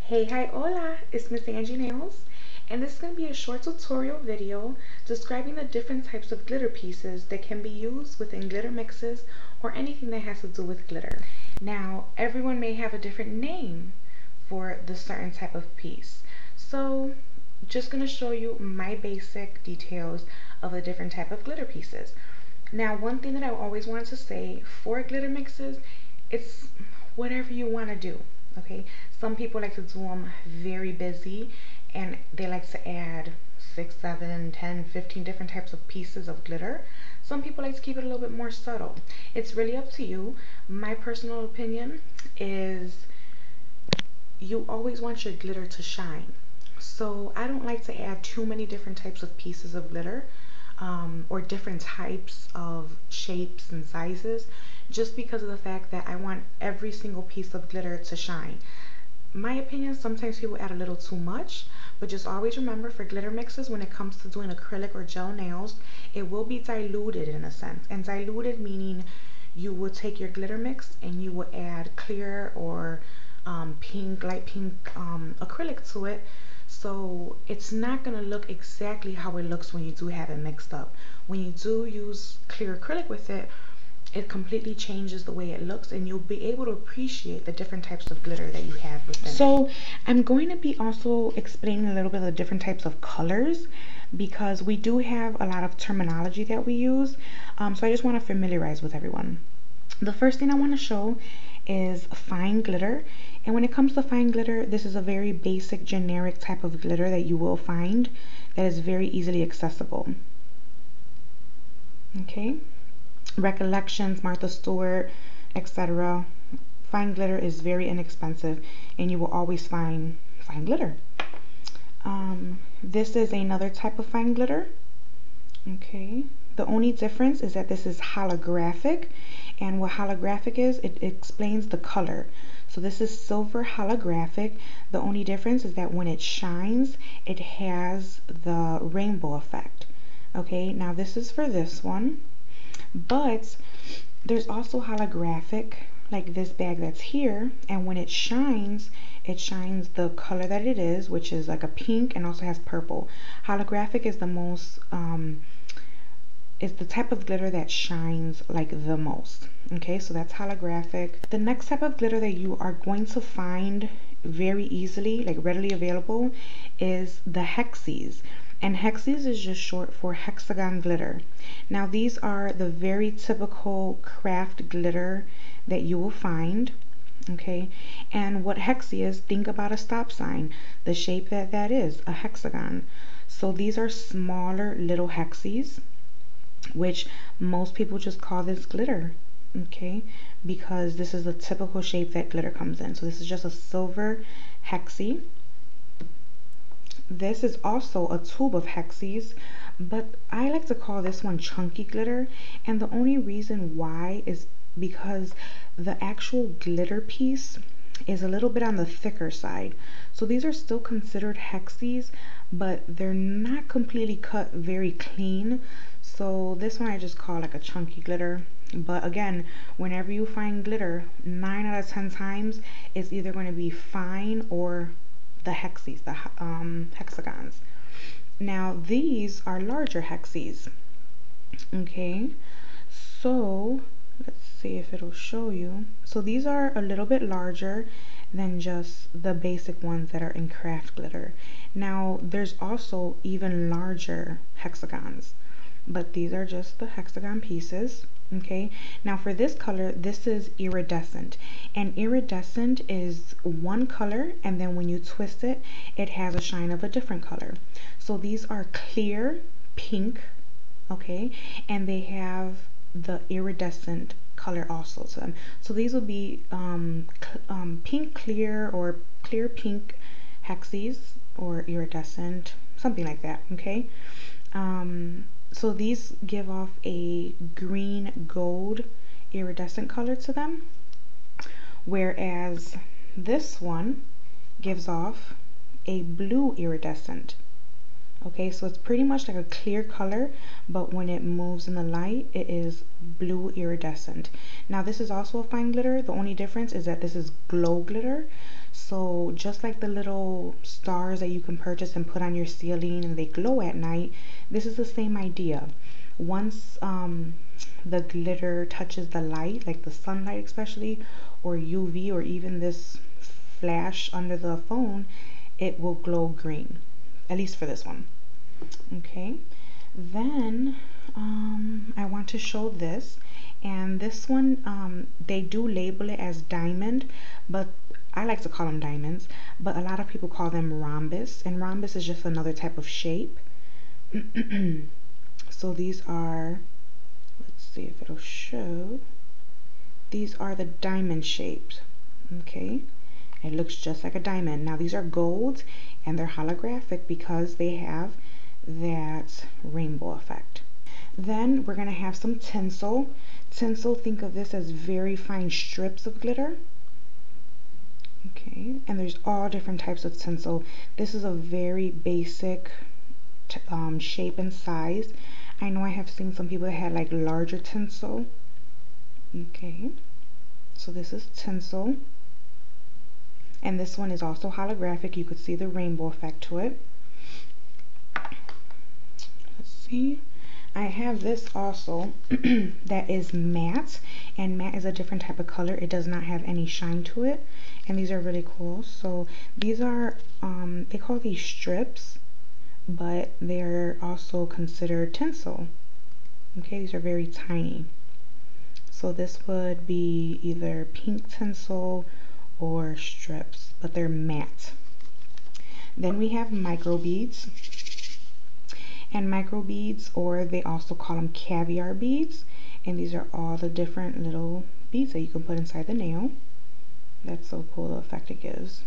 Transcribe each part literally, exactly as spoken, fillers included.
Hey, hi, hola, it's MzAngie Nails, and this is going to be a short tutorial video describing the different types of glitter pieces that can be used within glitter mixes or anything that has to do with glitter. Now, everyone may have a different name for the certain type of piece, so just going to show you my basic details of the different type of glitter pieces. Now, one thing that I always wanted to say for glitter mixes, it's whatever you want to do. Okay, some people like to do them very busy and they like to add six, seven, ten, fifteen different types of pieces of glitter. Some people like to keep it a little bit more subtle. It's really up to you. My personal opinion is you always want your glitter to shine. So I don't like to add too many different types of pieces of glitter um, or different types of shapes and sizes, just because of the fact that I want every single piece of glitter to shine. My opinion, sometimes people add a little too much, but just always remember for glitter mixes, when it comes to doing acrylic or gel nails, it will be diluted in a sense. And diluted meaning you will take your glitter mix and you will add clear or um, pink, light pink um, acrylic to it. So it's not going to look exactly how it looks when you do have it mixed up. When you do use clear acrylic with it, it completely changes the way it looks, and you'll be able to appreciate the different types of glitter that you have within. So I'm going to be also explaining a little bit of the different types of colors, because we do have a lot of terminology that we use. Um, so I just want to familiarize with everyone. The first thing I want to show is fine glitter. And when it comes to fine glitter, this is a very basic generic type of glitter that you will find that is very easily accessible. Okay. Recollections, Martha Stewart, et cetera. Fine glitter is very inexpensive, and you will always find fine glitter. Um, this is another type of fine glitter. Okay. The only difference is that this is holographic, and what holographic is, it explains the color. So this is silver holographic. The only difference is that when it shines, it has the rainbow effect. Okay. Now this is for this one. But there's also holographic, like this bag that's here, and when it shines, it shines the color that it is, which is like a pink, and also has purple. Holographic is the most um is the type of glitter that shines like the most. Okay, so that's holographic. The next type of glitter that you are going to find very easily, like readily available, is the hexes. And hexes is just short for hexagon glitter. Now these are the very typical craft glitter that you will find. Okay, and what hex is, think about a stop sign, the shape that that is, a hexagon. So these are smaller little hexes, which most people just call this glitter. Okay, because this is the typical shape that glitter comes in. So this is just a silver hexie. This is also a tube of hexes, but I like to call this one chunky glitter, and the only reason why is because the actual glitter piece is a little bit on the thicker side. So these are still considered hexes, but they're not completely cut very clean. So this one I just call like a chunky glitter. But again, whenever you find glitter, nine out of ten times it's either going to be fine or the hexes, the um, hexagons. Now these are larger hexes. Okay, so let's see if it'll show you. So these are a little bit larger than just the basic ones that are in craft glitter. Now there's also even larger hexagons, but these are just the hexagon pieces. Okay, now for this color, this is iridescent, and iridescent is one color, and then when you twist it, it has a shine of a different color. So these are clear pink, okay, and they have the iridescent color also to them. So these will be um, um, pink clear or clear pink hexes or iridescent, something like that. Okay. Um, So these give off a green gold iridescent color to them, whereas this one gives off a blue iridescent. Okay, so it's pretty much like a clear color, but when it moves in the light, it is blue iridescent. Now this is also a fine glitter. The only difference is that this is glow glitter. So just like the little stars that you can purchase and put on your ceiling and they glow at night, this is the same idea. Once um, the glitter touches the light, like the sunlight especially, or U V, or even this flash under the phone, it will glow green. At least for this one. Okay, then um, I want to show this, and this one um, they do label it as diamond, but I like to call them diamonds, but a lot of people call them rhombus, and rhombus is just another type of shape. So these are, let's see if it'll show, these are the diamond shapes. Okay, it looks just like a diamond. Now these are gold and they're holographic because they have that rainbow effect. Then we're going to have some tinsel. Tinsel, think of this as very fine strips of glitter. Okay, and there's all different types of tinsel. This is a very basic um, shape and size. I know I have seen some people that had like larger tinsel. Okay, so this is tinsel. And this one is also holographic. You could see the rainbow effect to it. Let's see. I have this also that is matte, and matte is a different type of color. It does not have any shine to it, and these are really cool. So these are, um, they call these strips, but they're also considered tinsel. Okay, these are very tiny. So this would be either pink tinsel or strips, but they're matte. Then we have micro beads, and micro beads, or they also call them caviar beads, and these are all the different little beads that you can put inside the nail. That's so cool, the effect it gives.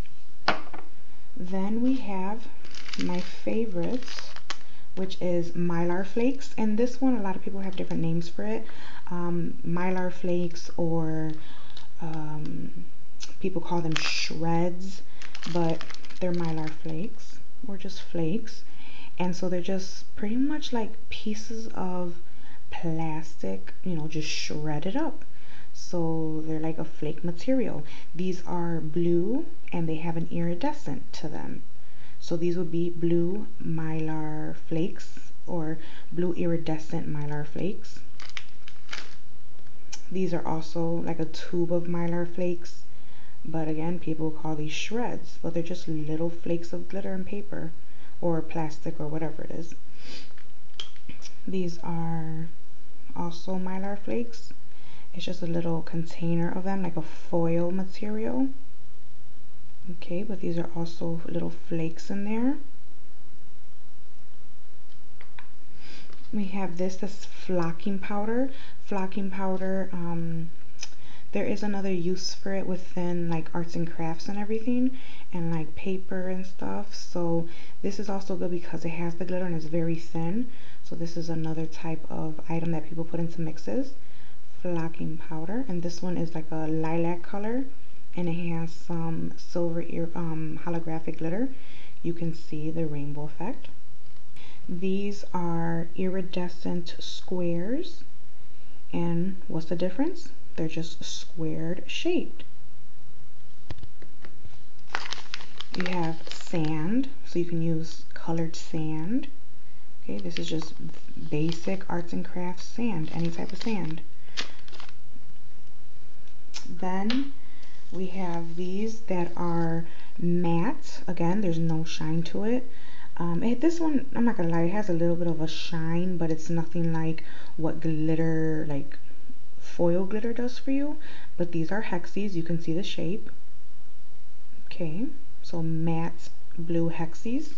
Then we have my favorites, which is mylar flakes, and this one, a lot of people have different names for it. Um, mylar flakes, or um, people call them shreds, but they're mylar flakes, or just flakes. And so they're just pretty much like pieces of plastic, you know, just shredded up. So they're like a flake material. These are blue and they have an iridescent to them. So these would be blue mylar flakes, or blue iridescent mylar flakes. These are also like a tube of mylar flakes, but again, people call these shreds, but they're just little flakes of glitter and paper, or plastic, or whatever it is. These are also mylar flakes. It's just a little container of them, like a foil material. Okay, but these are also little flakes in there. We have this, this flocking powder. Flocking powder, um, there is another use for it within like arts and crafts and everything, and like paper and stuff. So this is also good because it has the glitter and it's very thin. So this is another type of item that people put into mixes. Flocking powder, and this one is like a lilac color, and it has some silver ear, um, holographic glitter. You can see the rainbow effect. These are iridescent squares, and what's the difference? They're just squared shaped. You have sand, so you can use colored sand. Okay, this is just basic arts and crafts sand, any type of sand. Then we have these that are matte. Again, there's no shine to it. Um, it, this one, I'm not gonna lie, it has a little bit of a shine, but it's nothing like what glitter, like foil glitter does for you. But these are hexes. You can see the shape. Okay, so matte blue hexes.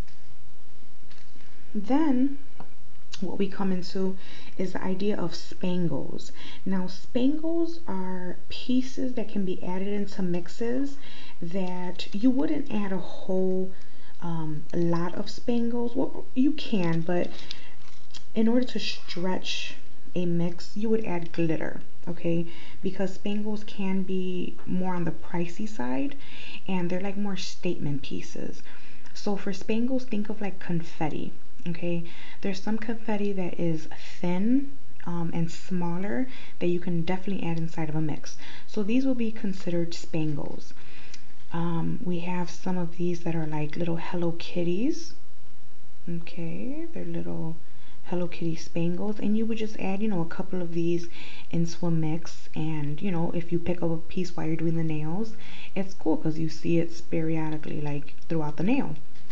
Then what we come into is the idea of spangles. Now spangles are pieces that can be added into mixes that you wouldn't add a whole um, lot of spangles. Well, you can, but in order to stretch a mix, you would add glitter, okay? Because spangles can be more on the pricey side, and they're like more statement pieces. So for spangles, think of like confetti. Okay, there's some confetti that is thin um, and smaller that you can definitely add inside of a mix. So these will be considered spangles. Um, we have some of these that are like little Hello Kitties. Okay, they're little Hello Kitty spangles, and you would just add, you know, a couple of these into a mix. And you know, if you pick up a piece while you're doing the nails, it's cool because you see it periodically, like throughout the nail.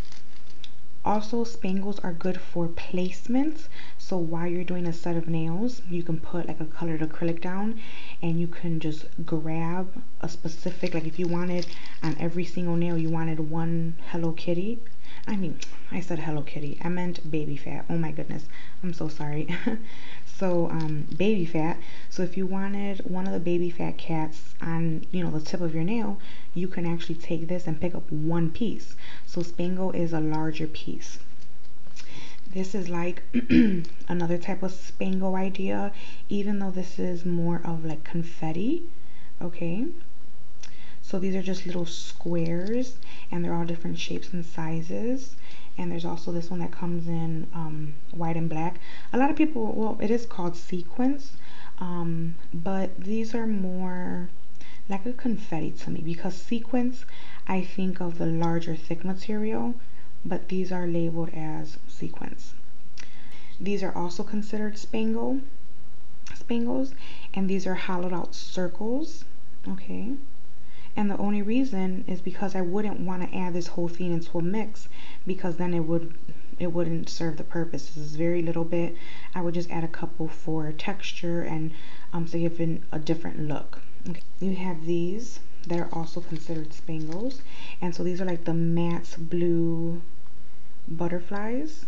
Also, spangles are good for placement. So while you're doing a set of nails, you can put like a colored acrylic down, and you can just grab a specific, like if you wanted on every single nail, you wanted one Hello Kitty. I mean, I said Hello Kitty. I meant baby fat. Oh my goodness. I'm so sorry. So, um, baby fat. So if you wanted one of the baby fat cats on, you know, the tip of your nail, you can actually take this and pick up one piece. So spangle is a larger piece. This is like another type of spangle idea, even though this is more of like confetti. Okay. So these are just little squares, and they're all different shapes and sizes. And there's also this one that comes in um, white and black. A lot of people, well, it is called sequins, um, but these are more like a confetti to me, because sequins, I think of the larger thick material, but these are labeled as sequins. These are also considered spangle, spangles, and these are hollowed out circles, okay? And the only reason is because I wouldn't want to add this whole thing into a mix, because then it would it wouldn't serve the purpose. This is very little bit. I would just add a couple for texture and um, to give it a different look. Okay. You have these that are also considered spangles, and so these are like the matte blue butterflies.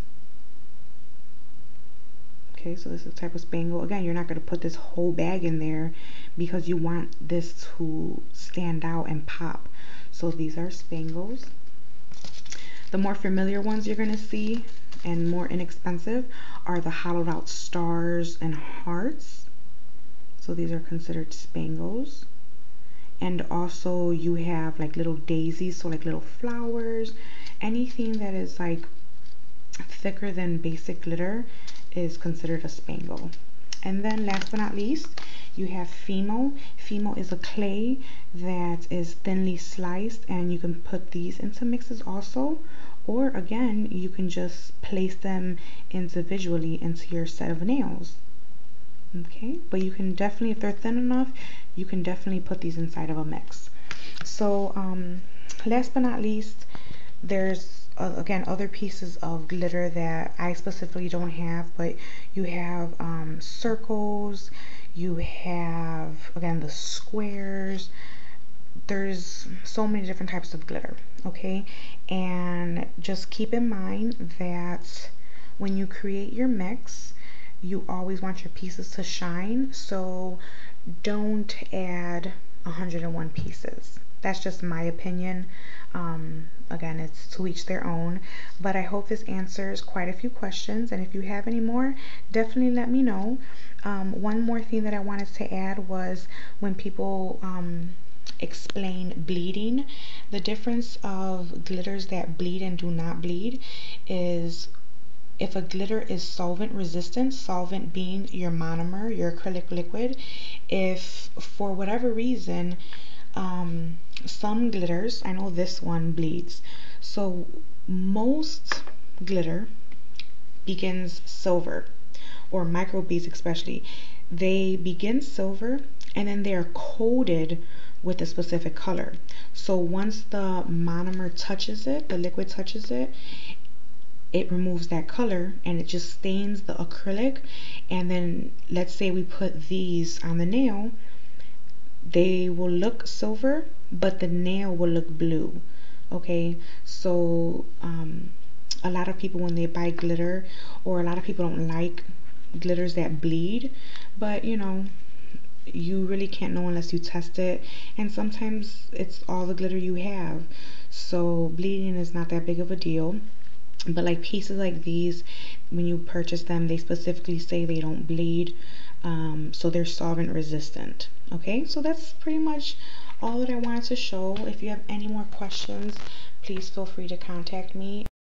Okay, so this is a type of spangle. Again, you're not going to put this whole bag in there because you want this to stand out and pop. So these are spangles. The more familiar ones you're going to see and more inexpensive are the hollowed out stars and hearts. So these are considered spangles. And also you have like little daisies, so like little flowers. Anything that is like thicker than basic glitter is considered a spangle. And then last but not least, you have Fimo. Fimo is a clay that is thinly sliced, and you can put these into mixes also, or again, you can just place them individually into your set of nails. Okay, but you can definitely, if they're thin enough, you can definitely put these inside of a mix. So um, last but not least, there's Uh, again, other pieces of glitter that I specifically don't have, but you have um, circles, you have, again, the squares. There's so many different types of glitter, okay? And just keep in mind that when you create your mix, you always want your pieces to shine, so don't add one hundred and one pieces. That's just my opinion. Um, again, it's to each their own, but I hope this answers quite a few questions, and if you have any more, definitely let me know. Um, one more thing that I wanted to add was when people um, explain bleeding, the difference of glitters that bleed and do not bleed is if a glitter is solvent resistant, solvent being your monomer, your acrylic liquid, if for whatever reason um, some glitters, I know this one bleeds, so most glitter begins silver, or micro beads especially, they begin silver and then they are coated with a specific color. So once the monomer touches it, the liquid touches it, it removes that color and it just stains the acrylic. And then let's say we put these on the nail, they will look silver, but the nail will look blue. Okay, so um, a lot of people when they buy glitter, or a lot of people don't like glitters that bleed, but you know, you really can't know unless you test it, and sometimes it's all the glitter you have, so bleeding is not that big of a deal. But like pieces like these, when you purchase them, they specifically say they don't bleed, um, so they're solvent resistant. Okay, so that's pretty much all that I wanted to show. If you have any more questions, please feel free to contact me.